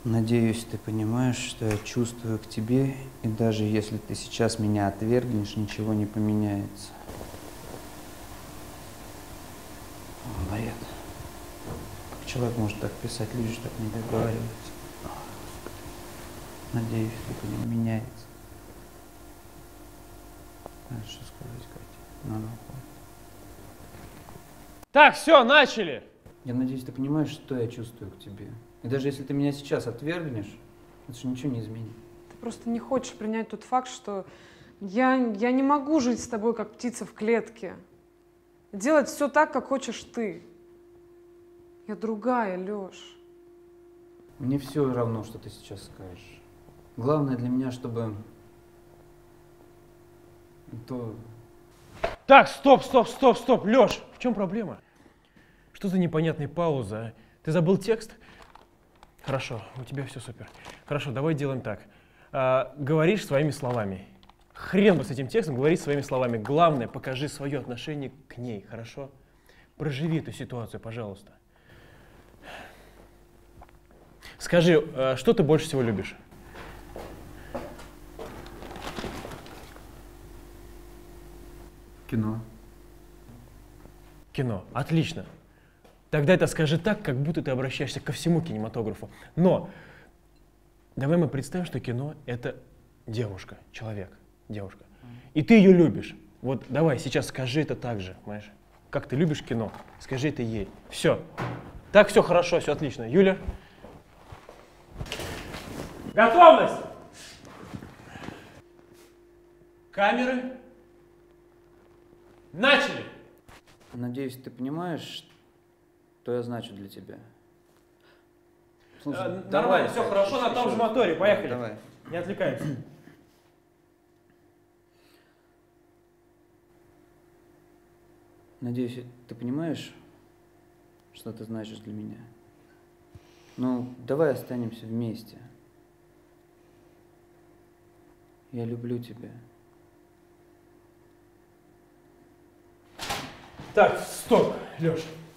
Надеюсь, ты понимаешь, что я чувствую к тебе, и даже если ты сейчас меня отвергнешь, ничего не поменяется. Бред. Как человек может так писать, люди же так не договариваются. Надеюсь, ты меняется. Знаешь, что сказать, Катя? Надо уходить. Так, все, начали! Я надеюсь, ты понимаешь, что я чувствую к тебе. И даже если ты меня сейчас отвергнешь, это же ничего не изменит. Ты просто не хочешь принять тот факт, что я не могу жить с тобой, как птица в клетке. Делать все так, как хочешь ты. Я другая, Лёш. Мне все равно, что ты сейчас скажешь. Главное для меня, чтобы... то... Так, стоп, Лёш, в чем проблема? Что за непонятная пауза, а? Ты забыл текст? Хорошо, у тебя все супер. Хорошо, давай делаем так. Говоришь своими словами. Хрен бы с этим текстом, говори своими словами. Главное, покажи свое отношение к ней, хорошо? Проживи эту ситуацию, пожалуйста. Скажи, что ты больше всего любишь? Кино. Кино. Отлично. Тогда это скажи так, как будто ты обращаешься ко всему кинематографу. Но давай мы представим, что кино — это девушка, человек, девушка. И ты ее любишь. Вот давай сейчас скажи это так же, понимаешь? Как ты любишь кино, скажи это ей. Все. Так все хорошо, все отлично. Юля? Готовность! Камеры. Начали! Надеюсь, ты понимаешь, что я значу для тебя. Слушай, Нормально, все хорошо, на том же моторе, поехали. Давай. Не отвлекаемся. Надеюсь, ты понимаешь, что ты значишь для меня. Ну, давай останемся вместе. Я люблю тебя. Так, стоп, Лёш.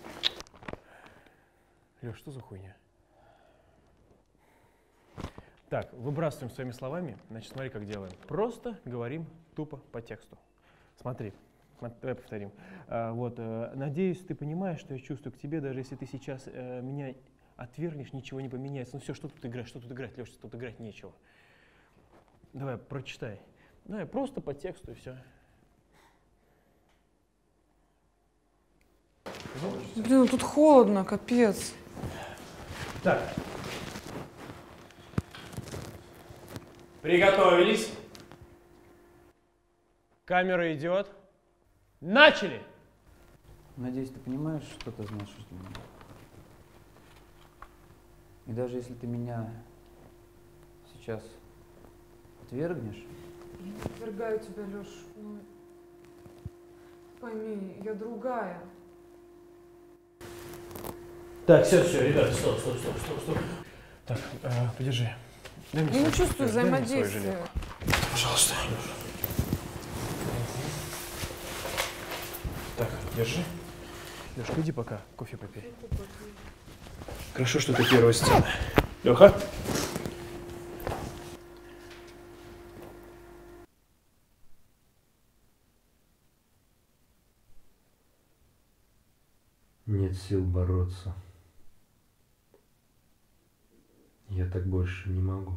Лёш, что за хуйня? Так, выбрасываем своими словами. Значит, смотри, как делаем. Просто говорим тупо по тексту. Смотри, давай повторим. Надеюсь, ты понимаешь, что я чувствую к тебе, даже если ты сейчас меня отвергнешь, ничего не поменяется. Ну все, что тут играть, Лёш, тут играть нечего. Давай, прочитай. Давай, просто по тексту и все. Блин, тут холодно, капец. Так. Приготовились. Камера идет. Начали! Надеюсь, ты понимаешь, что ты значишь для меня. И даже если ты меня сейчас отвергнешь... Я не отвергаю тебя, Лёш. Ну, пойми, я другая. Так, все, ребята, стоп. Так, подержи. Я не чувствую взаимодействия. Пожалуйста. Так, держи. Лёшка, иди пока, кофе попей. Хорошо, что ты первая сцена. Лёха? Нет сил бороться. Я так больше не могу.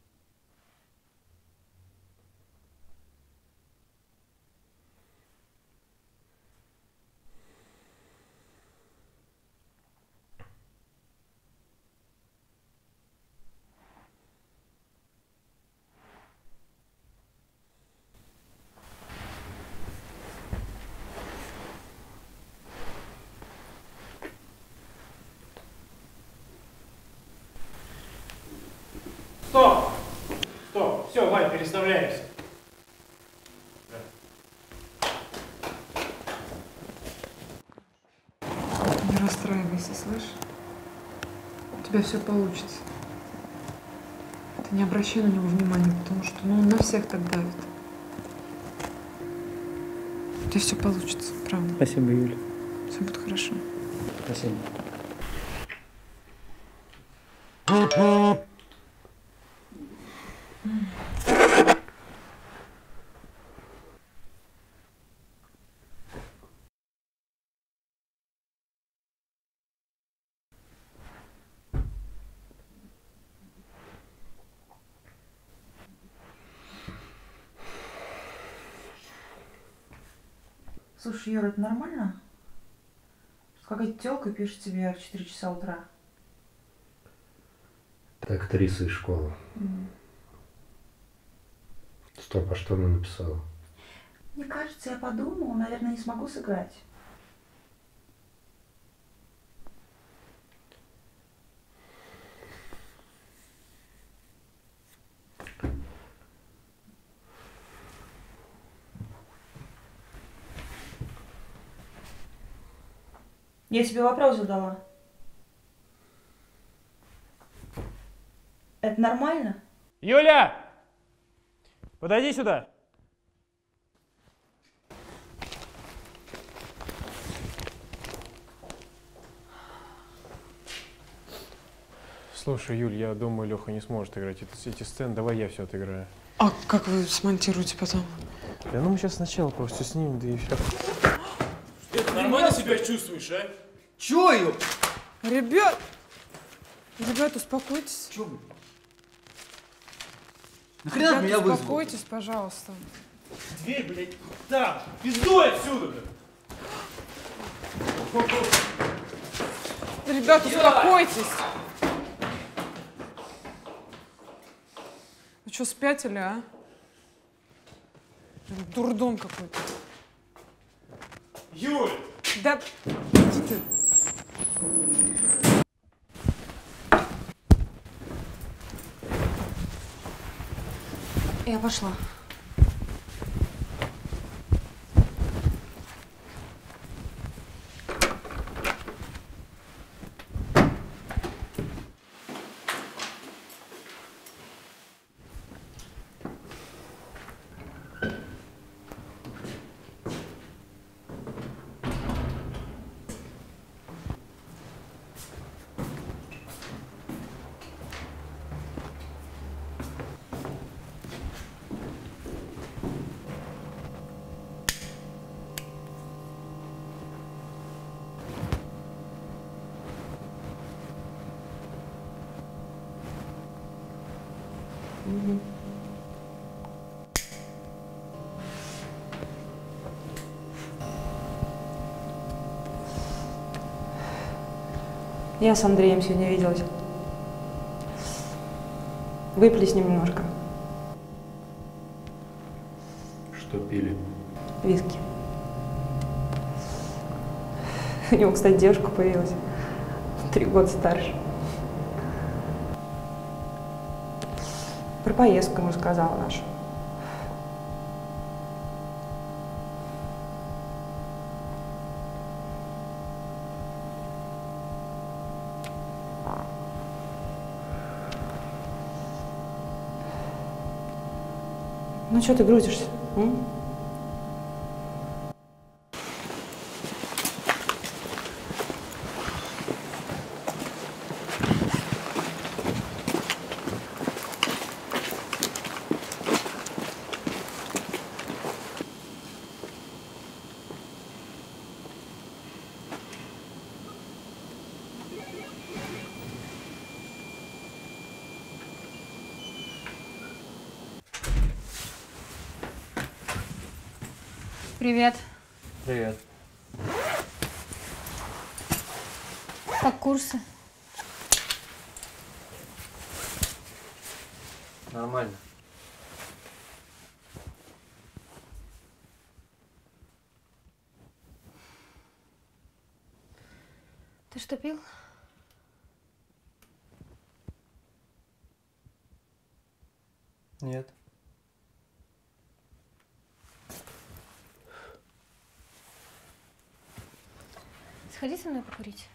Стоп, все, Вань, переставляемся. Не расстраивайся, слышишь? У тебя все получится. Ты не обращай на него внимания, потому что он на всех так давит. У тебя все получится, правда. Спасибо, Юля. Все будет хорошо. Спасибо. Слушай, Юра, это нормально? Какая-то тёлка пишет тебе в 4 часа утра. Это актриса из школы. Стоп, а что она написала? Мне кажется, я подумала, наверное, не смогу сыграть. Я тебе вопрос задала. Это нормально? Юля! Подойди сюда. Слушай, Юль, я думаю, Леха не сможет играть эти сцены. Давай я все отыграю. А как вы смонтируете потом? Да ну мы сейчас сначала просто снимем, да и все. Ты нормально себя чувствуешь, а? Чё ее? Ребят, успокойтесь. Чё вы? Нахрена ты меня вызвал? Успокойтесь, пожалуйста. Дверь, блядь, там! Пиздуй отсюда! Ребят, успокойтесь. Вы что, спятили, а? Дурдом какой-то. Юль! Да иди ты. Я пошла. Я с Андреем сегодня виделась. Выпили с ним немножко. Что пили? Виски. У него, кстати, девушка появилась. 3 года старше. Про поездку ему сказала нашу. Ну что ты грузишься? Привет. Привет. Как курсы? Нормально. Ты что, пил? Нет. Сходи со мной покурить.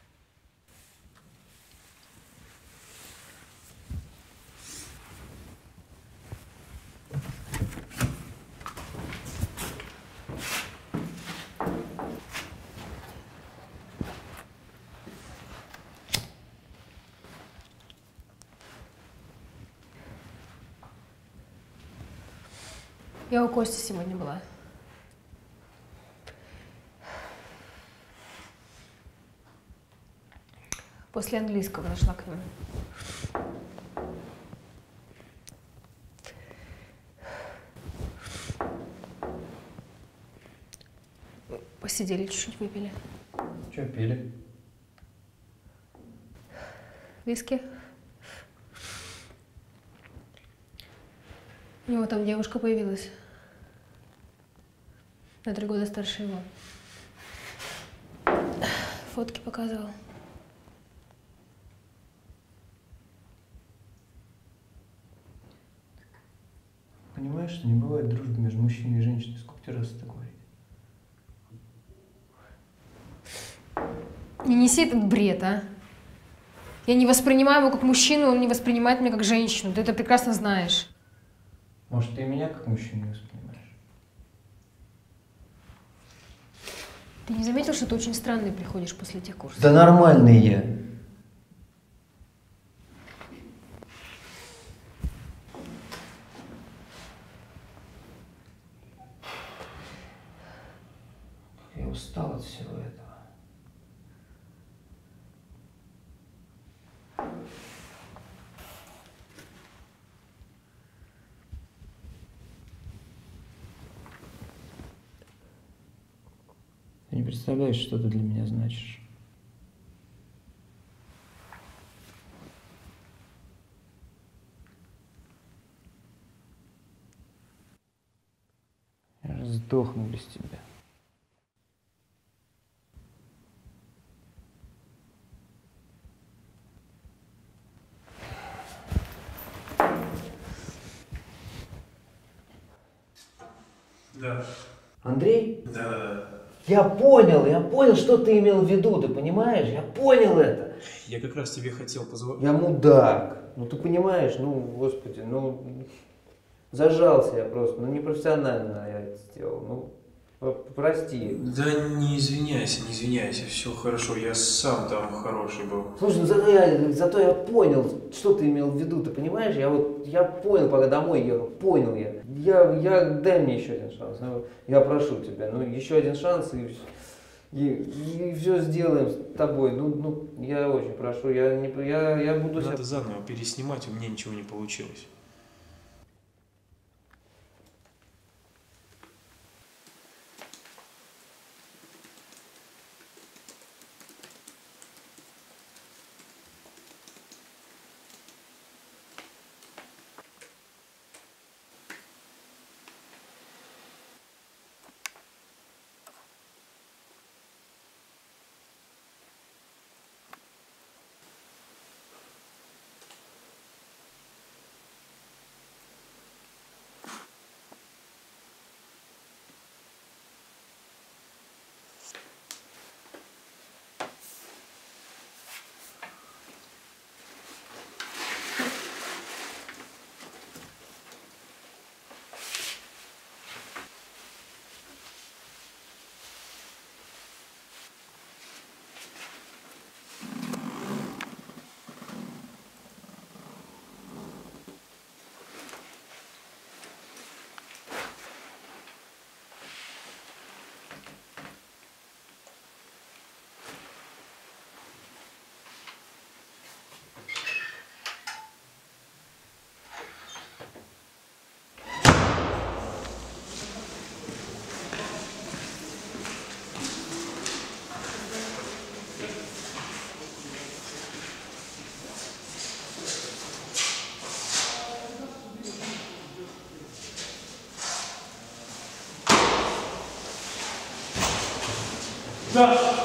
Я у Кости сегодня была. После английского зашла к нему. Посидели, чуть-чуть выпили. Что пили? Виски. У него там девушка появилась. На 3 года старше его. Фотки показывал. Понимаешь, что не бывает дружбы между мужчиной и женщиной. Сколько тебе раз это говорить? Не неси этот бред, а. Я не воспринимаю его как мужчину, он не воспринимает меня как женщину. Ты это прекрасно знаешь. Может, ты меня как мужчину не воспринимаешь? Ты не заметил, что ты очень странный приходишь после этих курсов? Да нормальный я. Я устал от всего этого. Ты не представляешь, что ты для меня значишь. Я же сдохну без тебя. Да. Андрей? Да. Я понял, что ты имел в виду, ты понимаешь? Я понял это. Я как раз тебе хотел позвонить. Я мудак. Ну ты понимаешь, ну, господи, ну, зажался я просто, ну, непрофессионально я это сделал, ну, прости. Да не извиняйся, все хорошо, я сам там хороший был. Слушай, ну зато я понял, что ты имел в виду, ты понимаешь? Я понял, пока домой ехал, понял я. Дай мне еще один шанс, ну, я прошу тебя, ну, еще один шанс и все сделаем с тобой, ну, я очень прошу, я буду... Надо заново переснимать, у меня ничего не получилось. Да.